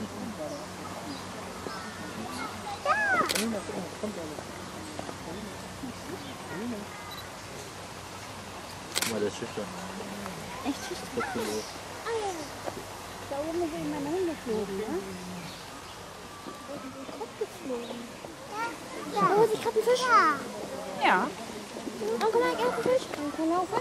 Guck mal, der ist schüchtern. Echt schüchtern? Da oben ist eben meine Hunde geflogen, ne? Wo sind die Kopf geflogen? Da holt sich gerade ein Fisch. Ja. Onkel Mike, er hat einen Fisch. Onkel laufen.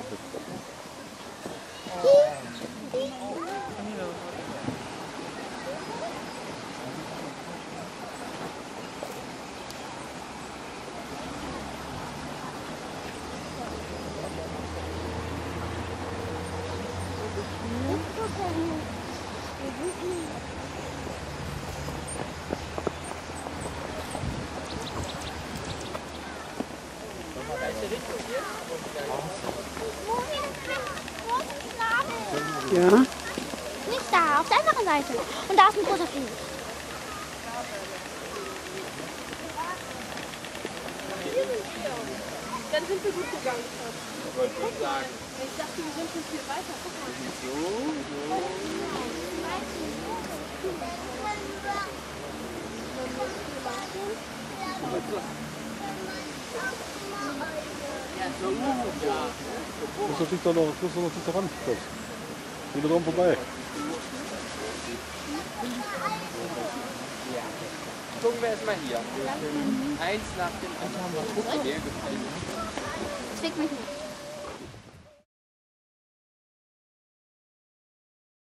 Ja. Nicht da, auf der anderen Seite. Und da ist ein großer Fisch. Dann sind wir gut gegangen. Ich wollte schon sagen. Ich dachte, wir sind schon viel weiter. Guck mal. Muss natürlich doch noch zur Wand. Wieder dran vorbei. Gucken wir erstmal hier. Eins nach dem anderen. Mir gefallen. Zwick mich nicht.